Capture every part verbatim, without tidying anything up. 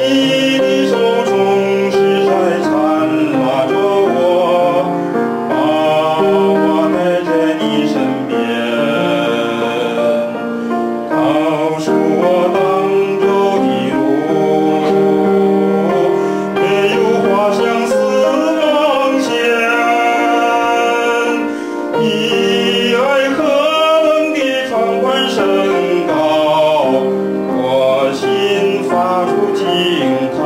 你的手总是在缠拉着我，把我带在你身边，告诉我当走的路没有花香似光线，你爱何等的壮观升高，我心发出惊叹。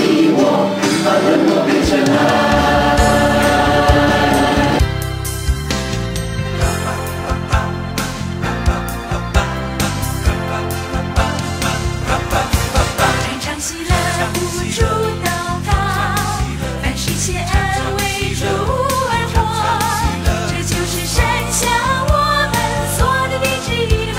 你我，把冷漠变成爱。 常常喜乐不住祷告，凡事谢恩为主而活，这就是神向我们所的旨意。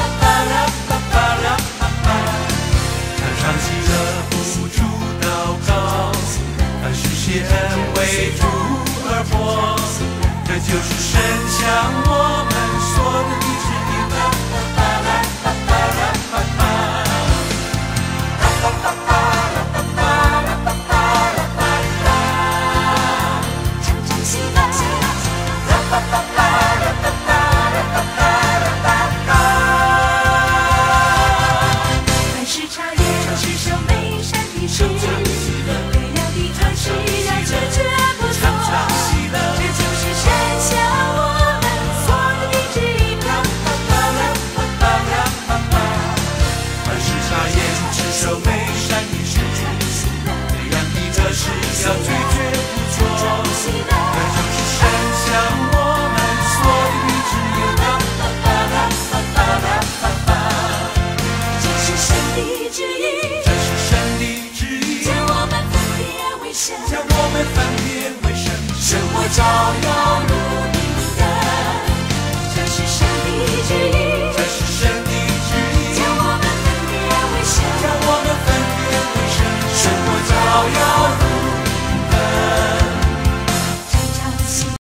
常常喜乐不住祷告，凡事谢恩为主而活，这就是神向我们所的旨意。 常常喜乐，凡事查验，持守美善的事，对了的恶事要拒绝不做，这就是神向我们所的旨意。 凡事查验，持守美善的事，对样的恶事要拒绝不做，这就是神向我们所的旨意。 这是神的旨意， 这是神的旨意， 将我们分别为圣， 将我们分别为圣， 生活照耀